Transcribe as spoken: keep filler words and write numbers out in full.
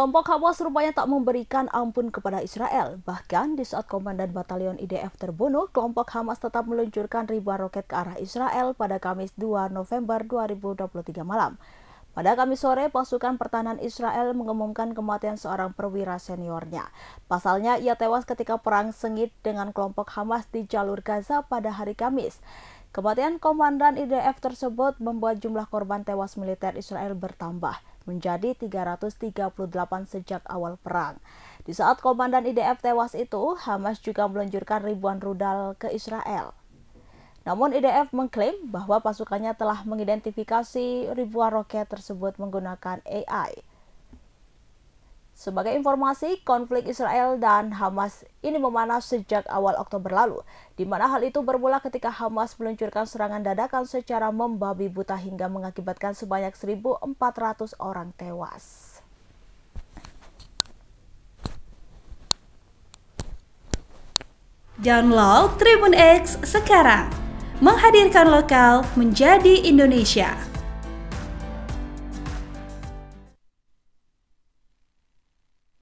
Kelompok Hamas rupanya tak memberikan ampun kepada Israel. Bahkan di saat Komandan Batalion I D F terbunuh, kelompok Hamas tetap meluncurkan ribuan roket ke arah Israel pada Kamis dua November dua ribu dua puluh tiga malam. Pada Kamis sore, pasukan pertahanan Israel mengumumkan kematian seorang perwira seniornya. Pasalnya, ia tewas ketika perang sengit dengan kelompok Hamas di jalur Gaza pada hari Kamis. Kematian Komandan I D F tersebut membuat jumlah korban tewas militer Israel bertambah menjadi tiga ratus tiga puluh delapan sejak awal perang. Di saat Komandan I D F tewas itu, Hamas juga meluncurkan ribuan rudal ke Israel. Namun I D F mengklaim bahwa pasukannya telah mengidentifikasi ribuan roket tersebut menggunakan A I. Sebagai informasi, konflik Israel dan Hamas ini memanas sejak awal Oktober lalu, di mana hal itu bermula ketika Hamas meluncurkan serangan dadakan secara membabi buta hingga mengakibatkan sebanyak seribu empat ratus orang tewas. Download Tribun X sekarang, menghadirkan lokal menjadi Indonesia.